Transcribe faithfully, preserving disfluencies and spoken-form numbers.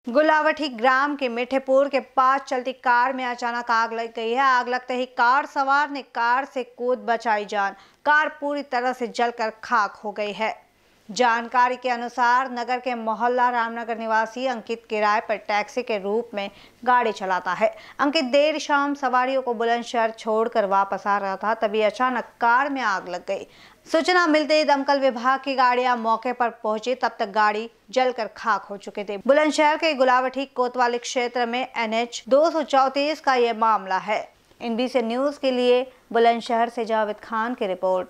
गुलावटी ग्राम के मिठेपुर के पास चलती कार में अचानक आग लग गई है। आग लगते ही कार सवार ने कार से कूद बचाई जान। कार पूरी तरह से जलकर खाक हो गई है। जानकारी के अनुसार नगर के मोहल्ला रामनगर निवासी अंकित किराए पर टैक्सी के रूप में गाड़ी चलाता है। अंकित देर शाम सवारियों को बुलंदशहर छोड़कर वापस आ रहा था, तभी अचानक कार में आग लग गई। सूचना मिलते ही दमकल विभाग की गाड़ियां मौके पर पहुंची, तब तक गाड़ी जलकर खाक हो चुके थे। बुलंदशहर के गुलावटी कोतवाली क्षेत्र में एन एच दो सौ चौंतीस का ये मामला है। इनबीसी न्यूज के लिए बुलंदशहर से जावेद खान की रिपोर्ट।